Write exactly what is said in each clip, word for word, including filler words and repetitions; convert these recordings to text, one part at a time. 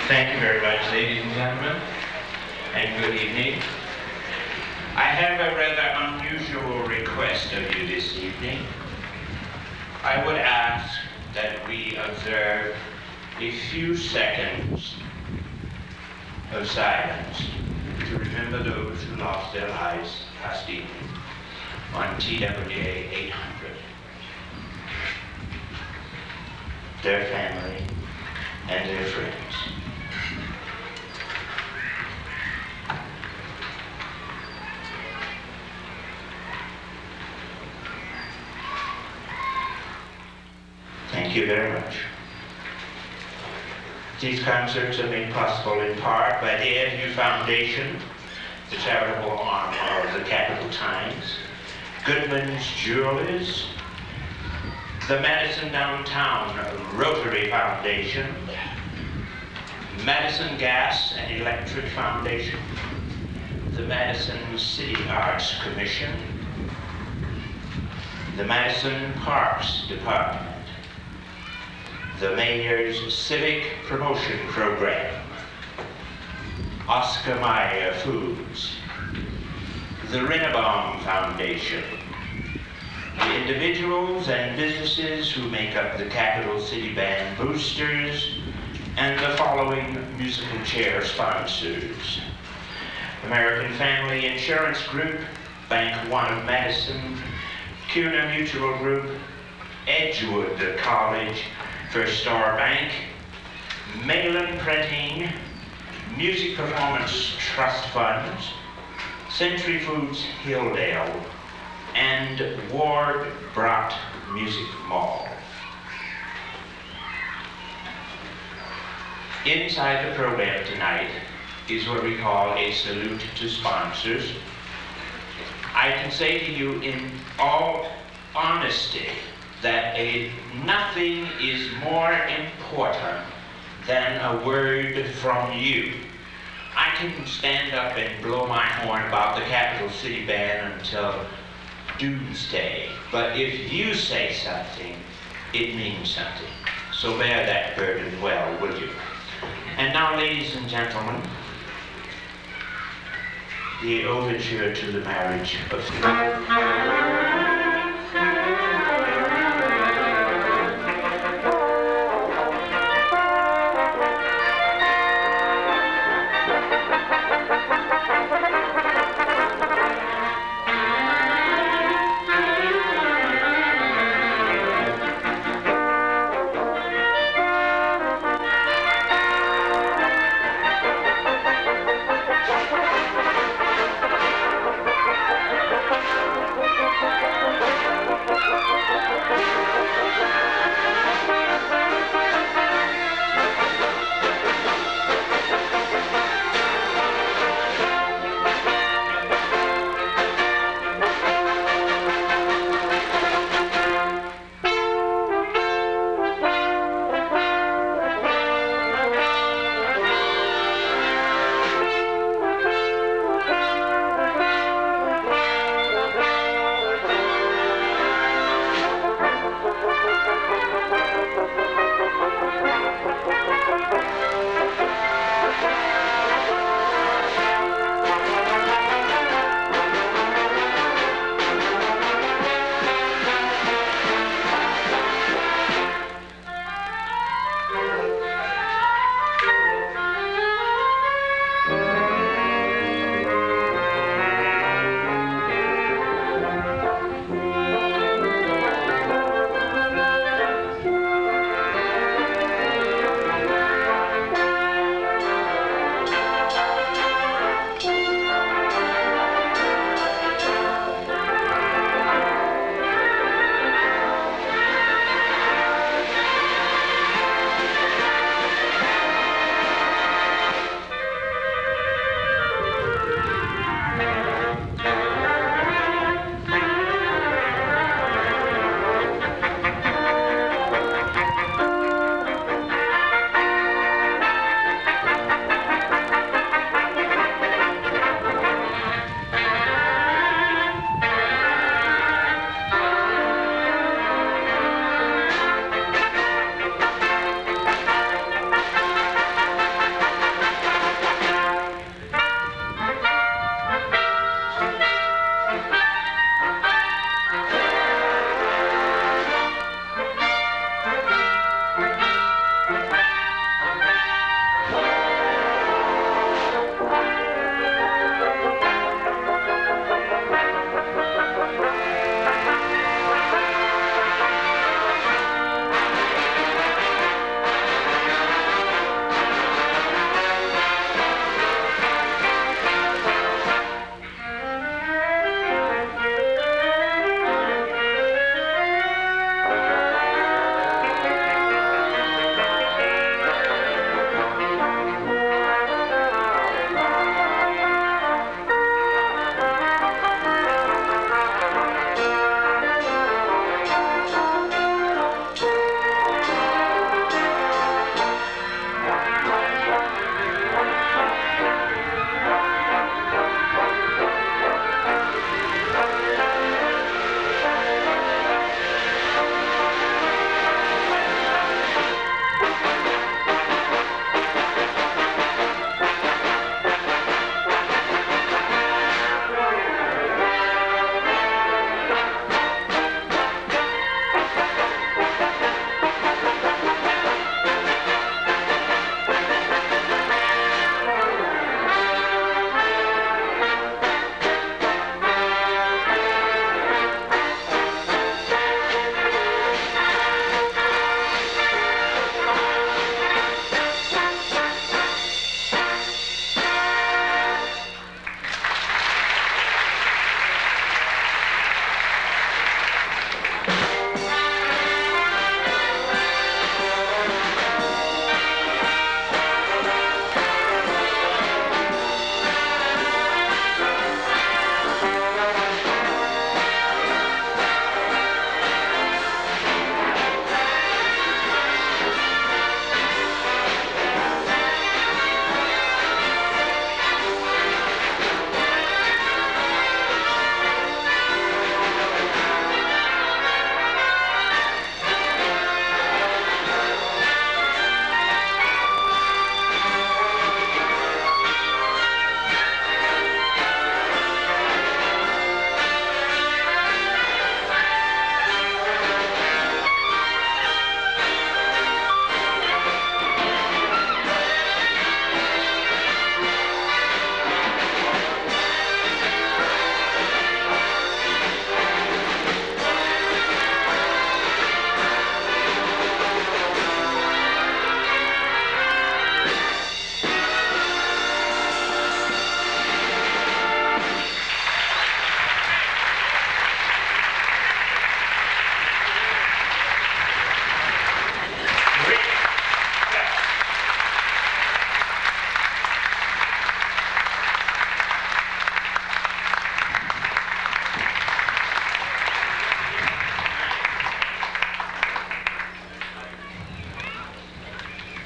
Thank you very much, ladies and gentlemen, and good evening. I have a rather unusual request of you this evening. I would ask that we observe a few seconds of silence to remember those who lost their lives last evening on T W A eight hundred, their family and their friends. Thank you very much. These concerts are made possible in part by the Ed Hugh Foundation, the charitable arm of the Capital Times, Goodman's Jewelers, the Madison Downtown Rotary Foundation, Madison Gas and Electric Foundation, the Madison City Arts Commission, the Madison Parks Department, the Mayor's Civic Promotion Program, Oscar Mayer Foods, the Rinnebaum Foundation, the individuals and businesses who make up the Capital City Band Boosters, and the following musical chair sponsors: American Family Insurance Group, Bank One of Madison, CUNA Mutual Group, Edgewood College, First Star Bank, Malin Printing, Music Performance Trust Funds, Century Foods Hilldale, and Ward Brott Music Mall. Inside the program tonight is what we call a salute to sponsors. I can say to you in all honesty that a, nothing is more important than a word from you. I can stand up and blow my horn about the Capital City Band until doomsday, but if you say something, it means something. So bear that burden well, will you? And now, ladies and gentlemen, the overture to the marriage of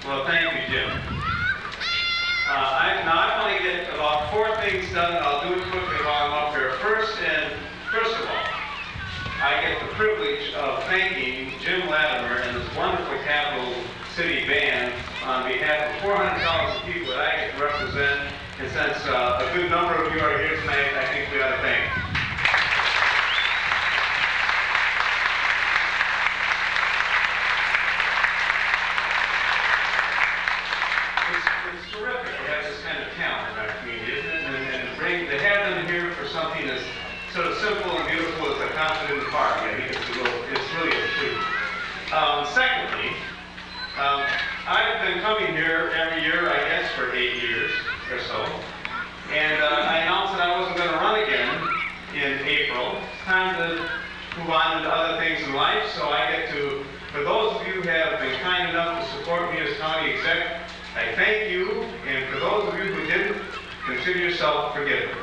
Well, thank you, Jim. Uh, I, now I want to get about four things done, and I'll do it quickly while I'm up here. First, and first of all, I get the privilege of thanking Jim Latimer and his wonderful Capital City Band on behalf of four hundred thousand people that I get to represent. And since uh, a good number of you are here tonight, I think we ought to thank them. Terrific to have this kind of talent in our community, isn't it? And, and to, bring, to have them here for something as sort of simple and beautiful as a concert in the park. I think it's, a little, it's really a treat. Um, secondly, um, I've been coming here every year, I guess, for eight years or so. And uh, I announced that I wasn't going to run again in April. It's time to move on into other things in life, so I get to, for those of you who have been kind enough to support me as county exec, I thank you, and for those of you who didn't, consider yourself forgiven.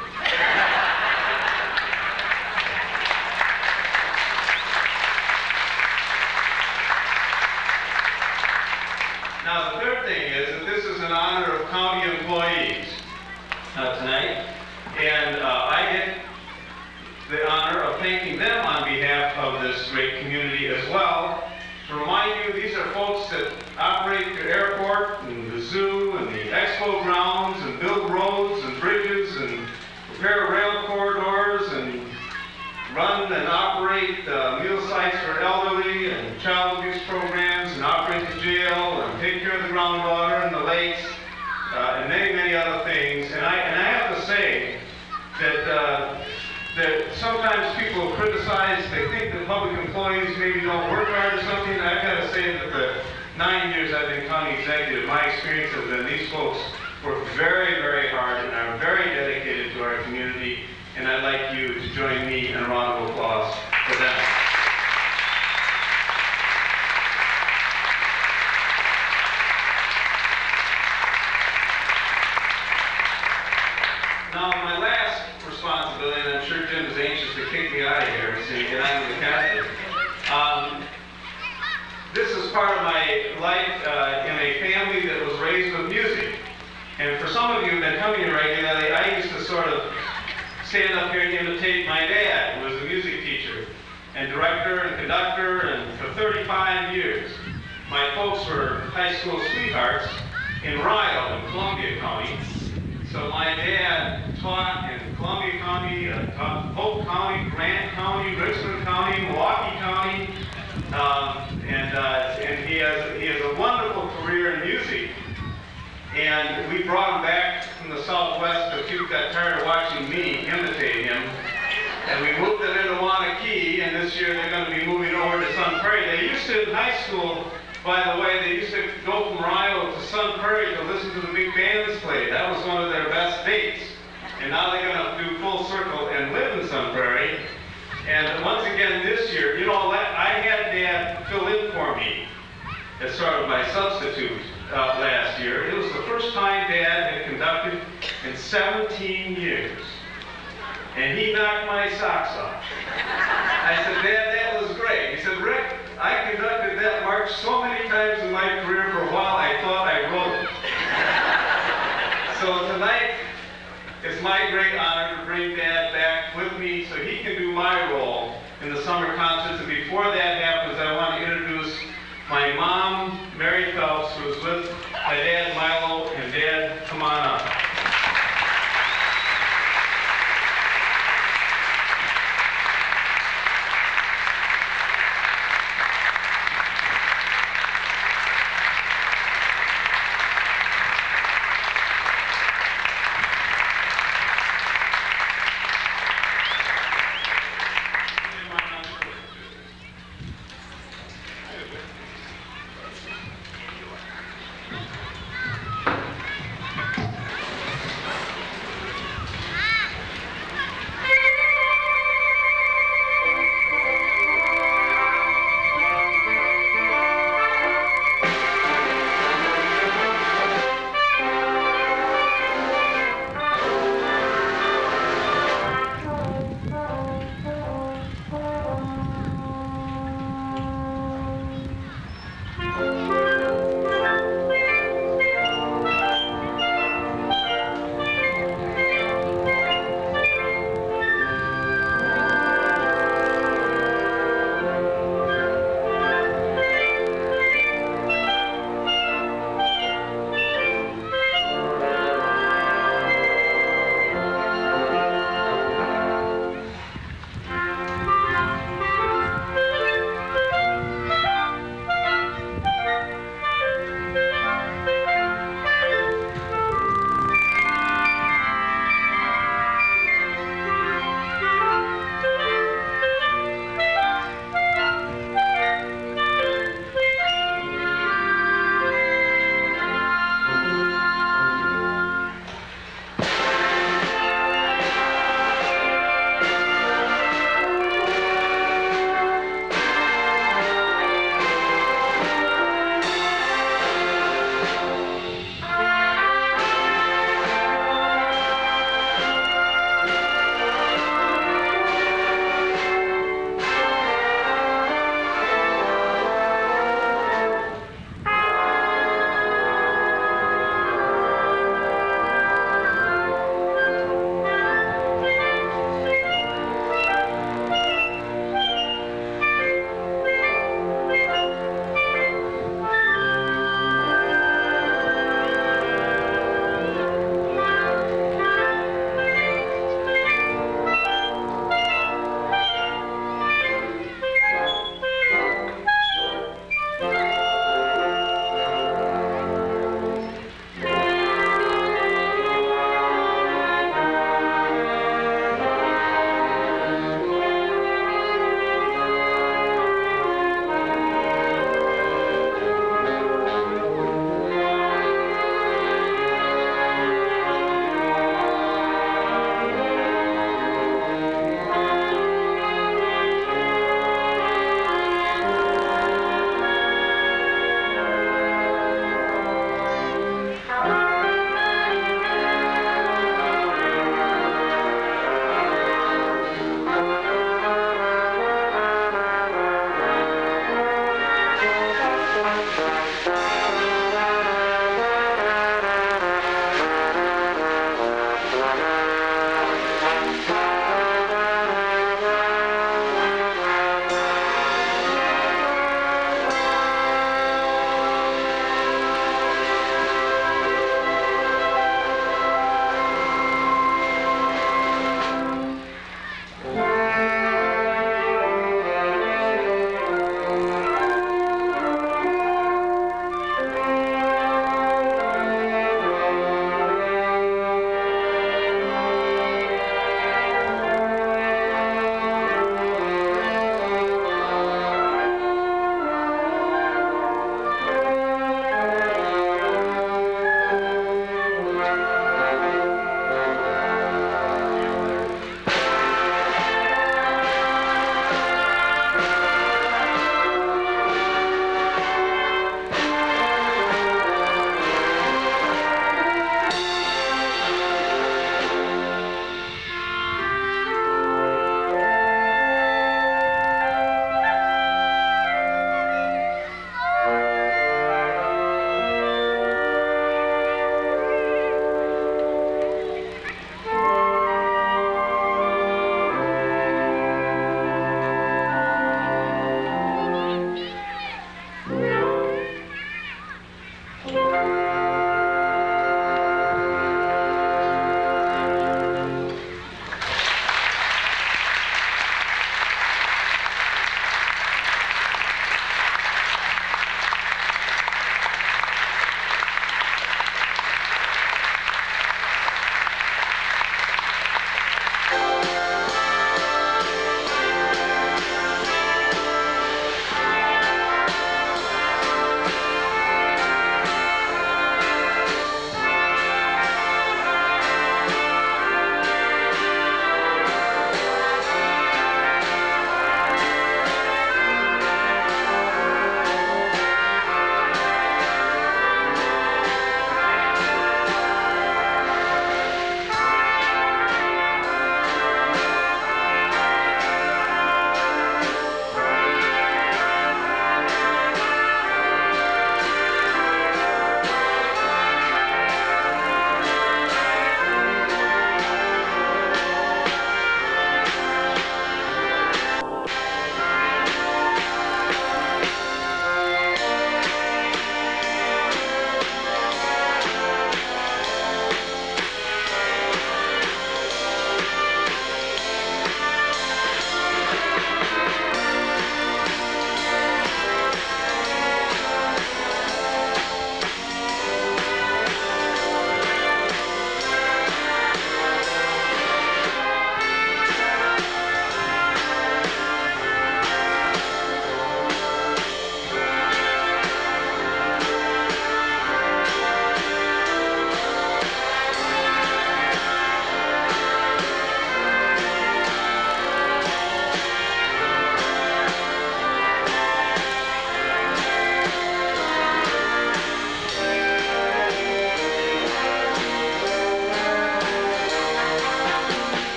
Now, the third thing is that this is in honor of county employees uh, tonight, and uh, I get the honor of thanking them on behalf of this great community as well. To remind you, these are folks that operate the airport and the zoo and the expo grounds and build roads and bridges and repair rail corridors and run and operate uh, meal sites for elderly and child abuse programs and operate the jail and take care of the groundwater and the lakes uh, and many, many other things. And I, and I have to say that uh, that sometimes people criticize, they think that public employees maybe don't work hard or something. I've got to say that the nine years I've been county executive, my experience has been these folks work very, very hard and are very dedicated to our community, and I'd like you to join me in a round of applause for them. Now, my last responsibility, and I'm sure Jim is anxious to kick me out of here so you get on to the casket. Um, this is part of my life uh, in a family that was raised with music. And for some of you who have been coming here regularly, I used to sort of stand up here and imitate my dad, who was a music teacher and director and conductor, and for thirty-five years. My folks were high school sweethearts in Ryle in Columbia County. So my dad taught in Columbia County, uh, taught Polk County, Grant County, Richmond County, Milwaukee County, um, and uh, and he has he has a wonderful career in music. And we brought him back from the Southwest because he got tired of watching me imitate him. And we moved them into Wanakee, and this year they're going to be moving over to Sun Prairie. They used to in high school. By the way, they used to go from Ryle to Sun Prairie to listen to the big bands play. That was one of their best dates. And now they're going to do full circle and live in Sun Prairie. And once again this year, you know, I had Dad fill in for me as sort of my substitute uh, last year. It was the first time Dad had conducted in seventeen years. And he knocked my socks off. I said, Dad, that was great. He said, Rick, I conducted that march so many times in my career, for a while I thought I wrote it. So tonight, it's my great honor to bring Dad back with me so he can do my role in the summer concerts. And before that happens, I want to introduce my mom, Mary Phelps, who is with my dad, Milo, and Dad, come on up.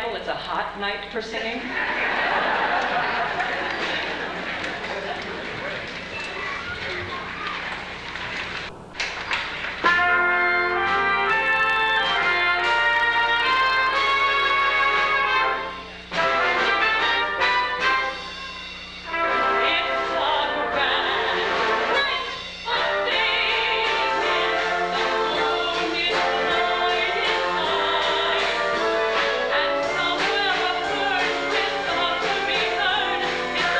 title, it's a hot night for singing. And somewhere a bird with a me heard.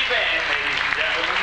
Band, ladies and gentlemen.